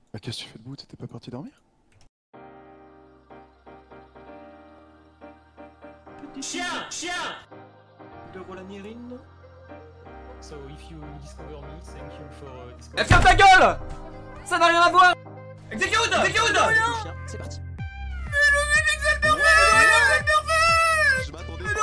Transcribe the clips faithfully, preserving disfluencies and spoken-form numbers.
Bah qu'est-ce que tu fais debout? T'étais pas parti dormir? Petit chien! Chien! De Rolanirine. So if you discover me, thank you for uh, discovering. Eh, ferme ta gueule! Ça n'a rien à voir! Exécute! Exécute! C'est parti. Je m'attendais Exécute!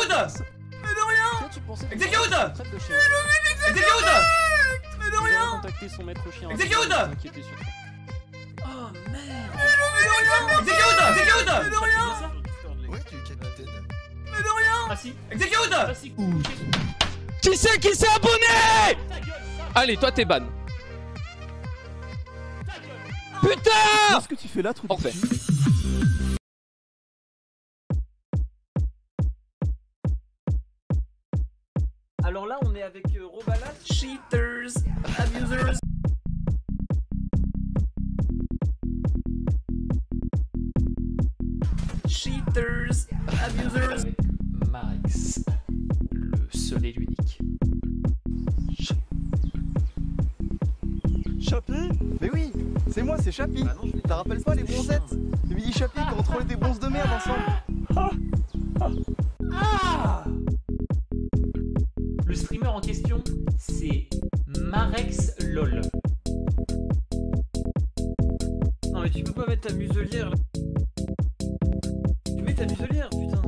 Exécute! Exécute! Mais de rien! Contacter son maître chien. Exécute! Inquiété sur toi. Oh merde! Exécute! Exécute! Ouais, tu es capitaine. Ah si! Exécute! Ah si! Qui c'est qui s'est abonné? Ta gueule! Allez, toi t'es ban. Ta gueule! Putain! Qu'est-ce que tu fais là, trou de Parfait. cul? Alors là, on est avec euh, Robalas. Cheaters, abusers. Cheaters, abusers. Avec Marix, le seul et l'unique. Chapi? Mais oui, c'est moi, c'est Chapi. T'as rappelles pas les bronzettes? Le mini Chapi qui contrôlait des bronzes de merde ensemble. Ah! Le streamer en question, c'est Marex LOL. Non mais tu peux pas mettre ta muselière là. Tu mets ta muselière, putain.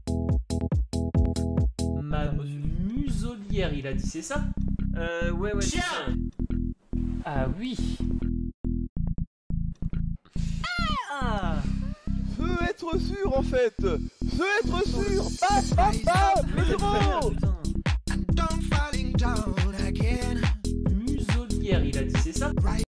Ma muselière, il a dit, c'est ça? Euh, ouais, ouais. Chien! Ah oui. Ah! Veux être sûr en fait. Veux être sûr. Bam, bam, bam. Métro. Putain. Muselière, il a dit, c'est ça?